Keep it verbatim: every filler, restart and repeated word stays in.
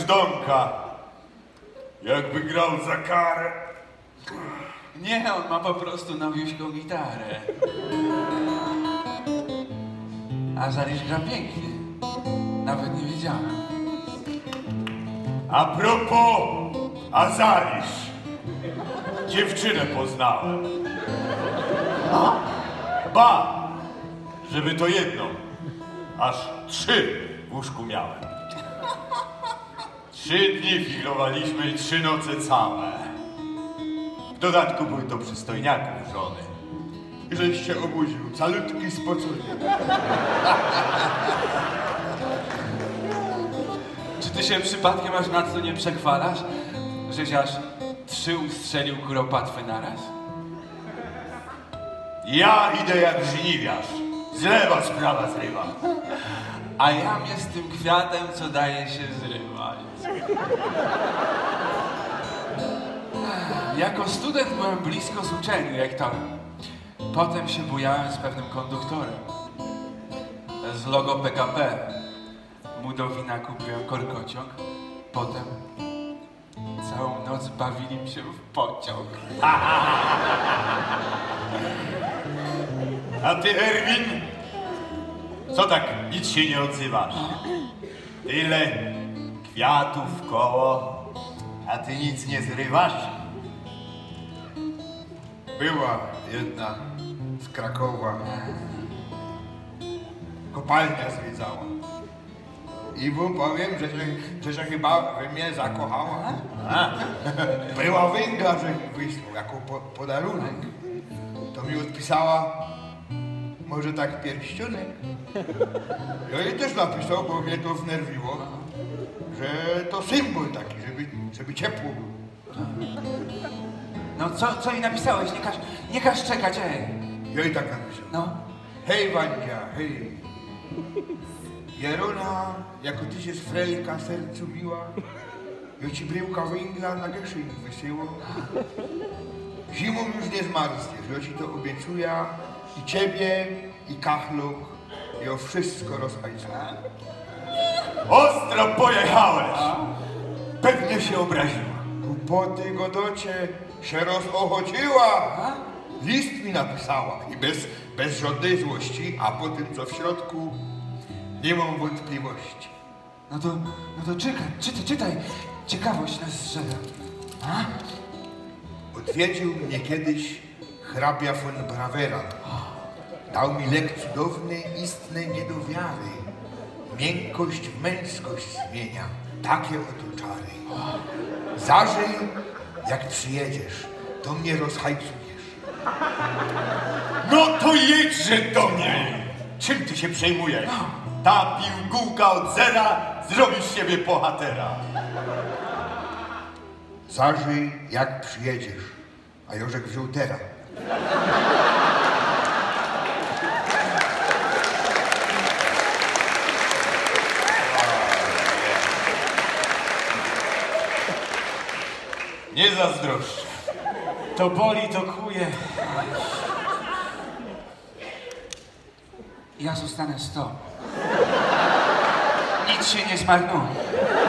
brzdąka. Jakby grał za karę. Nie, on ma po prostu nowiuśką gitarę. A Zalisz gra pięknie. Nawet nie wiedziałem. A propos Azalisz. Dziewczynę poznałem. Ba, żeby to jedną. Aż trzy w łóżku miałem. Trzy dni figlowaliśmy i trzy noce całe. W dodatku były to przystojniaków żony. I żeś się obudził, calutki spocony. Czy ty się przypadkiem aż na co nie przechwalasz? Żeś aż trzy ustrzelił kuropatwy naraz? Ja idę jak żniwiarz. Z lewa sprawa zrywa. A ja mnie z tym kwiatem, co daje się zrywać. Jako student byłem blisko z uczelni rektorem. Potem się bujałem z pewnym konduktorem. Z logo P K P. Mu do wina kupiłem korkociąg. Potem całą noc bawili się w pociąg. A ty, Erwin, co tak nic się nie odzywasz? Tyle kwiatów koło, a ty nic nie zrywasz? Była jedna z Krakowa. Kopalnia zwiedzała. I wam powiem, że się, że się chyba we mnie zakochała. A? Była węgla, że mi wysłał jako po, podarunek. To mi odpisała, może tak pierścionek. Ja jej też napisał, bo mnie to znerwiło, że to symbol taki, żeby, żeby ciepło było. No co, co jej napisałeś? Nie każ, nie każ czekać, ej. Ja jej tak napisał. No. Hej Wandzia, hej. Jarona, jako ty się z frelka sercu biła, ja ci bryłka węgla na geszyń wysyło. Zimą już nie zmarzniesz, ja ci to obiecuję. I ciebie, i kachluk, i o wszystko rozhajcuję. Ostro pojechałeś! Pewnie się obraziła. Głupoty godocie się rozochodziła. List mi napisała i bez, bez żadnej złości, a po tym co w środku nie mam wątpliwości. No to, no to czekaj, czytaj, czytaj. Ciekawość nas zżera. A? Odwiedził mnie kiedyś hrabia von Braveran. Dał mi lek cudowny, istne nie do wiary. Miękkość w męskość zmienia, takie oto czary. Zażyj, jak przyjedziesz, to mnie rozhajcujesz. No to jedźże do niej! Czym ty się przejmujesz? Ta piłgółka od zera zrobi z siebie bohatera. Zażyj, jak przyjedziesz, a Jorzek wziął tera. Nie zazdroszczę. To boli, to kuje. Ja zostanę z tobą. Nic się nie zmarnuje.